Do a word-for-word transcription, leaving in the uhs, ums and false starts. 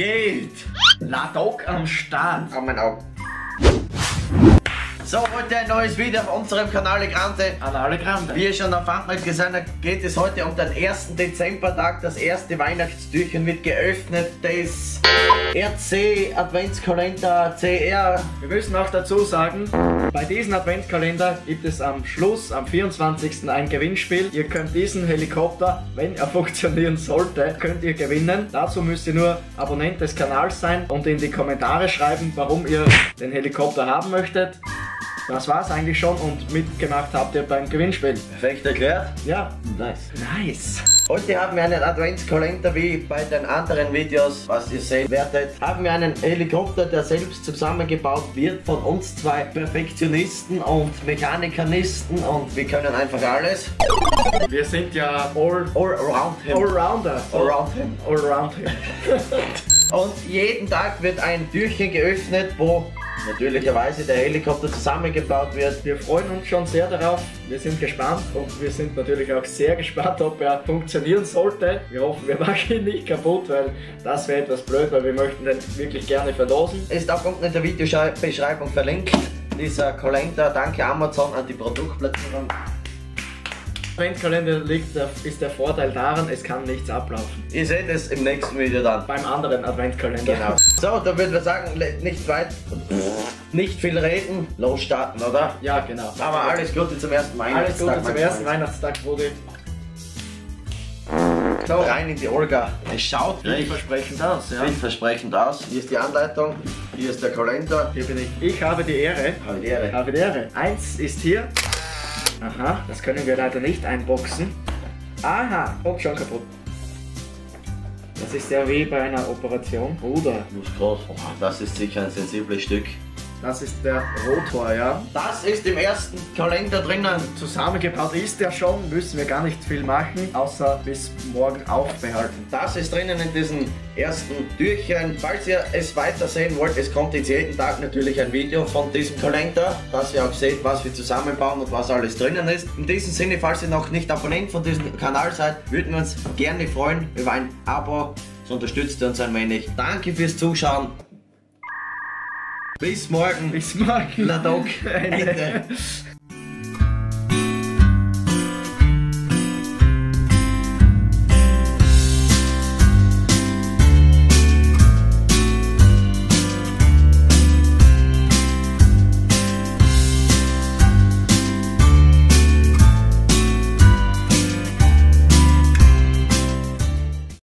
geht? Ladok am Start. An mein Auge. So, heute ein neues Video auf unserem Kanal Grande. An alle Grande. Wie ihr schon auf Thumbnail gesehen habt, geht es heute um den ersten Dezembertag. Das erste Weihnachtstürchen wird geöffnet des R C Adventskalender C R. Wir müssen auch dazu sagen, bei diesem Adventskalender gibt es am Schluss, am vierundzwanzigsten ein Gewinnspiel. Ihr könnt diesen Helikopter, wenn er funktionieren sollte, könnt ihr gewinnen. Dazu müsst ihr nur Abonnent des Kanals sein und in die Kommentare schreiben, warum ihr den Helikopter haben möchtet. Das war's eigentlich schon und mitgemacht habt ihr beim Gewinnspiel. Perfekt erklärt. Ja, Nice. nice. Heute haben wir einen Adventskalender wie bei den anderen Videos, was ihr sehen werdet. Haben wir einen Helikopter, der selbst zusammengebaut wird von uns zwei Perfektionisten und Mechanikanisten und wir können einfach alles. Wir sind ja all, All around him. Allrounder. All around him. Allround him. Und jeden Tag wird ein Türchen geöffnet, wo natürlicherweise der Helikopter zusammengebaut wird. Wir freuen uns schon sehr darauf. Wir sind gespannt und wir sind natürlich auch sehr gespannt, ob er funktionieren sollte. Wir hoffen, wir machen ihn nicht kaputt, weil das wäre etwas blöd, weil wir möchten den wirklich gerne verlosen. Ist auch unten in der Videobeschreibung verlinkt, dieser Kalender. Danke Amazon an die Produktplatzierung. Adventskalender liegt, ist der Vorteil daran, es kann nichts ablaufen. Ihr seht es im nächsten Video dann. Beim anderen Adventskalender. Genau. So, da würden wir sagen, nicht weit, nicht viel reden, losstarten, oder? Ja, genau. Aber alles Gute zum ersten Alles Weihnachtstag. Gute zum mein ersten Freund. Weihnachtstag, Brudi. So, rein in die Olga. Es schaut recht Vielversprechend aus, ja. vielversprechend aus. Hier ist die Anleitung, hier ist der Kalender. Hier bin ich. Ich habe die Ehre. Habe die Ich Ehre. habe die Ehre. Eins ist hier. Aha, das können wir leider nicht einboxen. Aha, oh, schon kaputt. Das ist ja wie bei einer Operation. Bruder, Muss groß. Oh, das ist sicher ein sensibles Stück. das ist der Rotor, ja. Das ist im ersten Kalender drinnen. Zusammengebaut ist der schon, müssen wir gar nicht viel machen, außer bis morgen aufbehalten. Das ist drinnen in diesem ersten Türchen. Falls ihr es weiter sehen wollt, es kommt jetzt jeden Tag natürlich ein Video von diesem Kalender, dass ihr auch seht, was wir zusammenbauen und was alles drinnen ist. In diesem Sinne, falls ihr noch nicht Abonnent von diesem Kanal seid, würden wir uns gerne freuen über ein Abo. Das unterstützt uns ein wenig. Danke fürs Zuschauen. Bis morgen. Bis morgen. Ladok. Ende. Ende.